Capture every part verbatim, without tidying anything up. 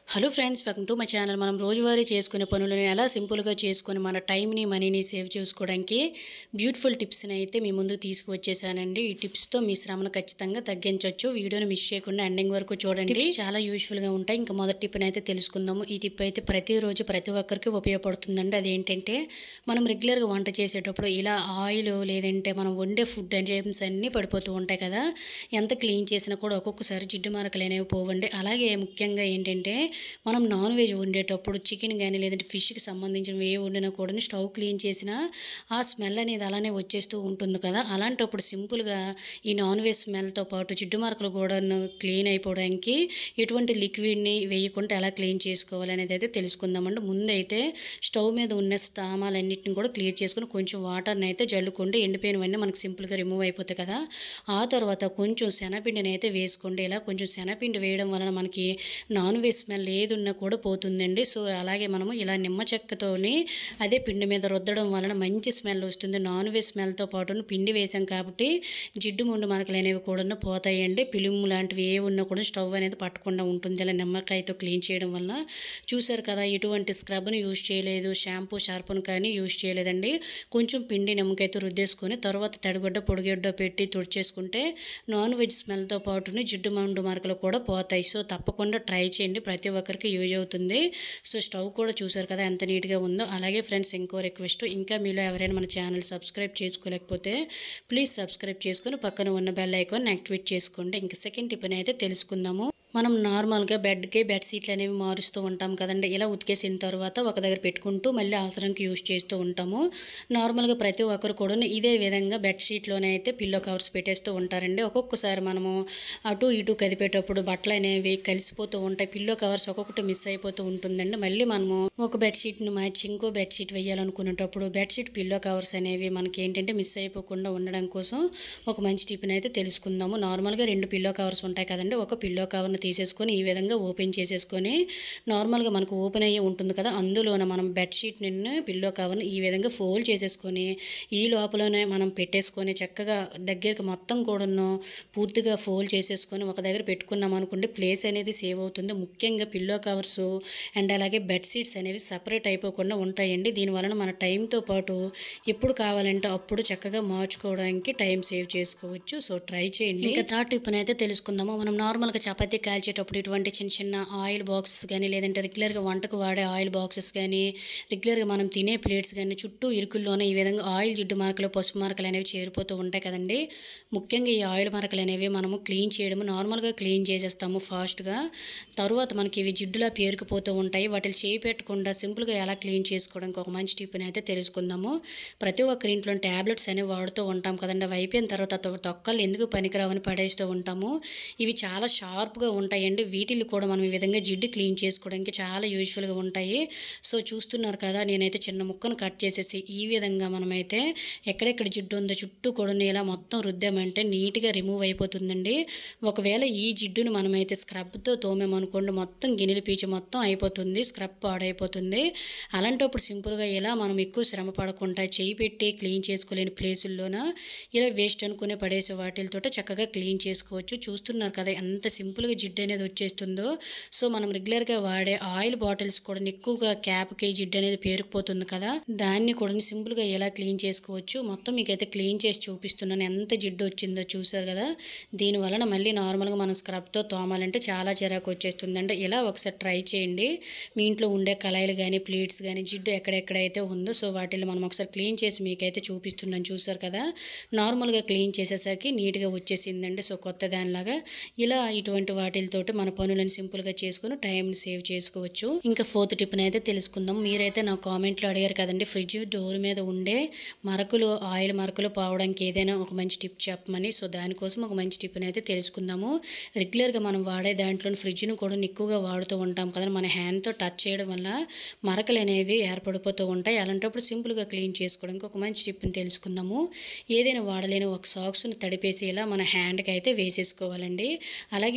Hello friends, welcome to my channel. మనం రోజువారీ చేసుకునే పనులను ఎలా సింపుల్గా చేసుకొని మన టైంని మనీని సేవ్ చేసుకోవడానికి బ్యూటిఫుల్ టిప్స్ని అయితే మీ ముందుకు తీసుకువచ్చేసానండి. ఈ టిప్స్తో మీ శ్రమను ఖచ్చితంగా తగ్గించవచ్చు. వీడియోని మిస్ చేయకుండా ఎండింగ్ వరకు చూడండి. టిప్స్ చాలా యూస్ఫుల్గా ఉంటాయి. ఇంకా మొదటి టిప్ని అయితే తెలుసుకుందాము. ఈ టిప్ అయితే ప్రతిరోజు ప్రతి ఒక్కరికి ఉపయోగపడుతుందండి. అదేంటంటే మనం రెగ్యులర్గా వంట చేసేటప్పుడు ఇలా ఆయిల్ లేదంటే మనం వండే ఫుడ్ ఐటమ్స్ అన్నీ పడిపోతూ ఉంటాయి కదా. ఎంత క్లీన్ చేసినా కూడా ఒక్కొక్కసారి జిడ్డు మరకలు అనేవి పోవండి. అలాగే ముఖ్యంగా ఏంటంటే మనం నాన్ వెజ్ వండేటప్పుడు చికెన్ కానీ లేదంటే ఫిష్కి సంబంధించినవి ఏ వండినా కూడా స్టవ్ క్లీన్ చేసినా ఆ స్మెల్ అనేది అలానే వచ్చేస్తూ ఉంటుంది కదా. అలాంటప్పుడు సింపుల్గా ఈ నాన్ వెజ్ స్మెల్తో పాటు జిడ్డు మార్కులు కూడా క్లీన్ అయిపోవడానికి ఎటువంటి లిక్విడ్ని వేయకుండా ఎలా క్లీన్ చేసుకోవాలి అనేది అయితే తెలుసుకుందామండి. ముందైతే స్టవ్ మీద ఉన్న సామాన్లన్నింటిని కూడా క్లియర్ చేసుకుని కొంచెం వాటర్ని అయితే జల్లుకోండి. ఎండిపోయినవన్నీ మనకు సింపుల్గా రిమూవ్ అయిపోతాయి కదా. ఆ తర్వాత కొంచెం శనగపిండిని అయితే వేసుకోండి. ఇలా కొంచెం శనగపిండి వేయడం వలన మనకి నాన్ వెజ్ స్మెల్ ఏదున్నా కూడా పోతుందండి. సో అలాగే మనము ఇలా నిమ్మ చెక్కతోని అదే పిండి మీద రుద్దడం వలన మంచి స్మెల్ వస్తుంది. నాన్ వెజ్ స్మెల్తో పాటు పిండి వేసాం కాబట్టి జిడ్డు ముండు మరకలు అనేవి కూడా పోతాయండి. పిలుము లాంటివి ఏ ఉన్నా కూడా స్టవ్ అనేది పట్టకుండా ఉంటుంది ఇలా నిమ్మకాయతో క్లీన్ చేయడం వల్ల. చూసారు కదా, ఎటువంటి స్క్రబ్ని యూజ్ చేయలేదు, షాంపూ షార్పును కానీ యూజ్ చేయలేదండి. కొంచెం పిండి నిమ్మకాయతో రుద్దేసుకొని తర్వాత తడిగొడ్డ పొడిగొడ్డ పెట్టి తుడిచేసుకుంటే నాన్ వెజ్ స్మెల్తో పాటునే జిడ్డు ముండు మరకలు కూడా పోతాయి. సో తప్పకుండా ట్రై చేయండి, ప్రతి ఒక్కరికి యూజ్ అవుతుంది. సో స్టవ్ కూడా చూసారు కదా ఎంత నీట్గా ఉందో. అలాగే ఫ్రెండ్స్, ఇంకో రిక్వెస్ట్, ఇంకా మీలో ఎవరైనా మన ఛానల్ సబ్స్క్రైబ్ చేసుకోలేకపోతే ప్లీజ్ సబ్స్క్రైబ్ చేసుకొని పక్కన ఉన్న బెల్ ఐకాన్ యాక్టివేట్ చేసుకోండి. ఇంకా సెకండ్ టిప్ని అయితే తెలుసుకుందాము. మనం నార్మల్గా బెడ్కి బెడ్ షీట్లు అనేవి మారుస్తూ ఉంటాం కదండి. ఇలా ఉతికేసిన తర్వాత ఒక దగ్గర పెట్టుకుంటూ మళ్ళీ అవసరానికి యూజ్ చేస్తూ ఉంటాము. నార్మల్గా ప్రతి ఒక్కరు కూడా ఇదే విధంగా బెడ్షీట్లోనే అయితే పిల్లో కవర్స్ పెట్టేస్తూ ఉంటారండి. ఒక్కొక్కసారి మనము అటు ఇటు కదిపేటప్పుడు బట్టలు అనేవి కలిసిపోతూ ఉంటాయి. పిల్లో కవర్స్ ఒక్కొక్కటి మిస్ అయిపోతూ ఉంటుందండి. మళ్ళీ మనము ఒక బెడ్షీట్ని మార్చి ఇంకో బెడ్షీట్ వేయాలనుకునేటప్పుడు బెడ్షీట్ పిల్లో కవర్స్ అనేవి మనకి ఏంటంటే మిస్ అయిపోకుండా ఉండడం కోసం ఒక మంచి టిప్ని అయితే తెలుసుకుందాము. నార్మల్గా రెండు పిల్లో కవర్స్ ఉంటాయి కదండి. ఒక పిల్లో కవర్ని తీసేసుకొని ఈ విధంగా ఓపెన్ చేసేసుకొని నార్మల్గా మనకు ఓపెన్ అయ్యి ఉంటుంది కదా, అందులోన మనం బెడ్షీట్ నిన్న పిల్లో కవర్ని ఈ విధంగా ఫోల్డ్ చేసేసుకొని ఈ లోపలనే మనం పెట్టేసుకొని చక్కగా దగ్గరికి మొత్తం కూడాను పూర్తిగా ఫోల్డ్ చేసేసుకొని ఒక దగ్గర పెట్టుకున్నాం అనుకోండి, ప్లేస్ అనేది సేవ్ అవుతుంది. ముఖ్యంగా పిల్లో కవర్స్ అండ్ అలాగే బెడ్షీట్స్ అనేవి సపరేట్ అయిపోకుండా ఉంటాయండి. దీనివలన మన టైంతో పాటు ఎప్పుడు కావాలంటే అప్పుడు చక్కగా మార్చుకోవడానికి టైం సేవ్ చేసుకోవచ్చు. సో ట్రై చేయండి. ఇంకా థర్డ్ టిప్ని అయితే తెలుసుకుందాము. మనం నార్మల్గా చపాతీ కాల్చేటప్పుడు ఇటువంటి చిన్న చిన్న ఆయిల్ బాక్సెస్ కానీ లేదంటే రెగ్యులర్గా వంటకు వాడే ఆయిల్ బాక్సెస్ కానీ రెగ్యులర్గా మనం తినే ప్లేట్స్ కానీ చుట్టూ ఇరుకుల్లోనే ఈ విధంగా ఆయిల్ జిడ్డు మార్కలు పసుపు మార్కలు అనేవి చేరిపోతూ ఉంటాయి కదండి. ముఖ్యంగా ఈ ఆయిల్ మార్కలు అనేవి మనము క్లీన్ చేయడం నార్మల్గా క్లీన్ చేసేస్తాము ఫాస్ట్గా. తర్వాత మనకి ఇవి జిడ్డులా పేరుకుపోతూ ఉంటాయి. వాటిని చేయి పెట్టకుండా సింపుల్గా ఎలా క్లీన్ చేసుకోవడానికి ఒక మంచి టిప్ని అయితే తెలుసుకుందాము. ప్రతి ఒక్కరి ఇంట్లో ట్యాబ్లెట్స్ అనేవి వాడుతూ ఉంటాం కదండి. అవి అయిపోయిన తర్వాత తొక్కలు ఎందుకు పనికిరావని పడేస్తూ ఉంటాము. ఇవి చాలా షార్ప్గా ఉంటాయండి. వీటిని కూడా మనం ఈ విధంగా జిడ్డు క్లీన్ చేసుకోవడానికి చాలా యూజ్ఫుల్గా ఉంటాయి. సో చూస్తున్నారు కదా, నేనైతే చిన్న ముక్కను కట్ చేసేసి ఈ విధంగా మనమైతే ఎక్కడెక్కడ జిడ్డు ఉందో చుట్టూ కూడా ఇలా మొత్తం రుద్దామంటే నీట్గా రిమూవ్ అయిపోతుందండి. ఒకవేళ ఈ జిడ్డును మనమైతే స్క్రబ్తో తోమేమనుకోండి మొత్తం గిన్నెల పీచు మొత్తం అయిపోతుంది, స్క్రబ్ పాడైపోతుంది. అలాంటప్పుడు సింపుల్గా ఇలా మనం ఎక్కువ శ్రమ పడకుండా చేయి పెట్టి క్లీన్ చేసుకోలేని ప్లేసుల్లోన ఇలా వేస్ట్ అనుకునే పడేసే వాటితో చక్కగా క్లీన్ చేసుకోవచ్చు. చూస్తున్నారు కదా ఎంత సింపుల్గా జిడ్డు అనేది వచ్చేస్తుందో. సో మనం రెగ్యులర్గా వాడే ఆయిల్ బాటిల్స్ కూడా ఎక్కువగా క్యాప్కి జిడ్డు అనేది పేరుకుపోతుంది కదా, దాన్ని కూడా సింపుల్గా ఎలా క్లీన్ చేసుకోవచ్చు మొత్తం మీకైతే క్లీన్ చేసి చూపిస్తున్నాను. ఎంత జిడ్డు వచ్చిందో చూసారు కదా. దీనివలన మళ్ళీ నార్మల్గా మనం స్క్రబ్తో తోమాలంటే చాలా చిరాకు వచ్చేస్తుంది. అంటే ఇలా ఒకసారి ట్రై చేయండి. మీ ఇంట్లో ఉండే కళాయిలు కానీ ప్లేట్స్ కానీ జిడ్డు ఎక్కడెక్కడైతే ఉందో సో వాటిని మనం ఒకసారి క్లీన్ చేసి మీకైతే చూపిస్తున్నాను. చూసారు కదా, నార్మల్గా క్లీన్ చేసేసరికి నీట్గా వచ్చేసిందండి. సో కొత్త దానిలాగా ఇలా ఇటువంటి వాటితోటి మన పనులను సింపుల్గా చేసుకుని టైంని సేవ్ చేసుకోవచ్చు. ఇంకా ఫోర్త్ టిప్ని అయితే తెలుసుకుందాం. మీరైతే నా కామెంట్లో అడిగారు కదండి, ఫ్రిడ్జ్ డోర్ మీద ఉండే మరకలు ఆయిల్ మరకలు పోవడానికి ఏదైనా ఒక మంచి టిప్ చెప్పమని. సో దానికోసం ఒక మంచి టిప్ని అయితే తెలుసుకుందాము. రెగ్యులర్గా మనం వాడే దాంట్లో ఫ్రిడ్జ్ను కూడా ఎక్కువగా వాడుతూ ఉంటాం కదా, మన హ్యాండ్తో టచ్ చేయడం వల్ల మరకలు అనేవి ఏర్పడిపోతూ ఉంటాయి. అలాంటప్పుడు సింపుల్గా క్లీన్ చేసుకోవడానికి ఒక మంచి టిప్ని తెలుసుకుందాము. ఏదైనా వాడలేని ఒక సాక్స్ని తడిపేసి ఇలా మన హ్యాండ్కి అయితే వేసేసుకోవాలండి. అలాగే దీన్ని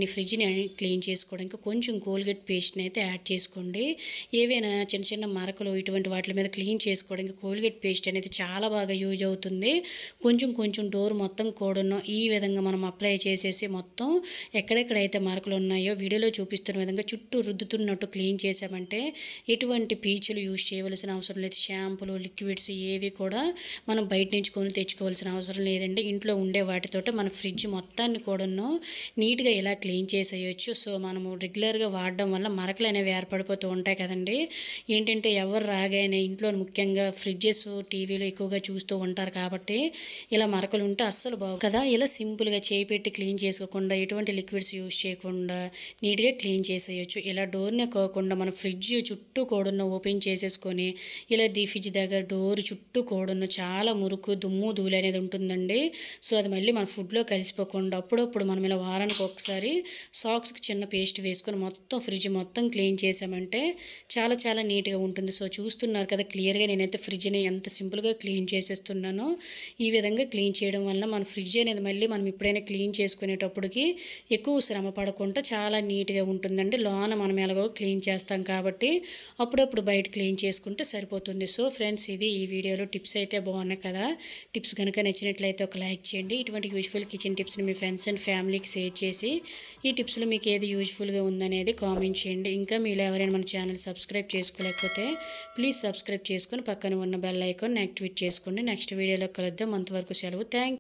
ఫ్రిడ్జ్ని క్లీన్ చేసుకోవడానికి కొంచెం కోల్గేట్ పేస్ట్ని అయితే యాడ్ చేసుకోండి. ఏవైనా చిన్న చిన్న మరకలు ఇటువంటి వాటి మీద క్లీన్ చేసుకోవడానికి కోల్గేట్ పేస్ట్ అనేది చాలా బాగా యూజ్ అవుతుంది. కొంచెం కొంచెం డోర్ మొత్తం కూడాను ఈ విధంగా మనం అప్లై చేసేసి మొత్తం ఎక్కడెక్కడైతే మరకలు ఉన్నాయో వీడియోలో చూపిస్తున్న విధంగా చుట్టూ రుద్దుతున్నట్టు క్లీన్ చేసామంటే ఎటువంటి పీచులు యూజ్ చేయవలసిన అవసరం లేదు. షాంపూలు, లిక్విడ్స్ ఏవి కూడా మనం బయట నుంచి కొని తెచ్చుకోవాల్సిన అవసరం లేదండి. ఇంట్లో ఉండే వాటితోటి మన ఫ్రిడ్జ్ మొత్తాన్ని కూడాను నీట్గా ఇలా క్లీన్ చేసేయచ్చు. సో మనము రెగ్యులర్గా వాడడం వల్ల మరకలు అనేవి ఏర్పడిపోతూ ఉంటాయి కదండి. ఏంటంటే ఎవరు రాగానే ఇంట్లో ముఖ్యంగా ఫ్రిడ్జెస్, టీవీలు ఎక్కువగా చూస్తూ ఉంటారు కాబట్టి ఇలా మరకలు ఉంటే అస్సలు బాగు కదా. ఇలా సింపుల్గా చేయి పెట్టి క్లీన్ చేసుకోకుండా ఎటువంటి లిక్విడ్స్ యూజ్ చేయకుండా నీట్గా క్లీన్ చేసేయచ్చు. ఇలా డోర్నే కాకుండా మన ఫ్రిడ్జ్ చుట్టూ కూడాను ఓపెన్ చేసేసుకొని ఇలా దీ ఫ్రిడ్జ్ దగ్గర డోర్ చుట్టూ కూడాను చాలా మురుకు, దుమ్ము, ధూళి అనేది ఉంటుందండి. సో అది మళ్ళీ మన ఫుడ్లో కలిసిపోకుండా అప్పుడప్పుడు మనం ఇలా వారానికి ఒకసారి సాక్స్కి చిన్న పేస్ట్ వేసుకొని మొత్తం ఫ్రిడ్జ్ మొత్తం క్లీన్ చేసామంటే చాలా చాలా నీట్గా ఉంటుంది. సో చూస్తున్నారు కదా క్లియర్గా నేనైతే ఫ్రిడ్జ్ని ఎంత సింపుల్గా క్లీన్ చేసేస్తున్నానో. ఈ విధంగా క్లీన్ చేయడం వల్ల మన ఫ్రిడ్జ్ అనేది మళ్ళీ మనం ఎప్పుడైనా క్లీన్ చేసుకునేటప్పటికి ఎక్కువ శ్రమ పడకుండా చాలా నీట్గా ఉంటుందండి. లోన మనం ఎలాగో క్లీన్ చేస్తాం కాబట్టి అప్పుడప్పుడు బయట క్లీన్ చేసుకుంటే సరిపోతుంది. సో ఫ్రెండ్స్, ఇది ఈ వీడియోలో టిప్స్ అయితే బాగున్నాయి కదా. టిప్స్ కనుక నచ్చినట్లయితే ఒక లైక్ చేయండి. ఇటువంటి యూజ్ఫుల్ కిచెన్ టిప్స్ని మీ ఫ్రెండ్స్ అండ్ ఫ్యామిలీకి షేర్ చేసి ఈ టిప్స్లో మీకు ఏది యూజ్ఫుల్గా ఉందనేది కామెంట్ చేయండి. ఇంకా మీరు ఎవరైనా మన ఛానల్ సబ్స్క్రైబ్ చేసుకోలేకపోతే ప్లీజ్ సబ్స్క్రైబ్ చేసుకొని పక్కన ఉన్న బెల్ ఐకాన్ యాక్టివేట్ చేసుకోండి. నెక్స్ట్ వీడియోలో కలుద్దాం. అంతవరకు సెలవు. థ్యాంక్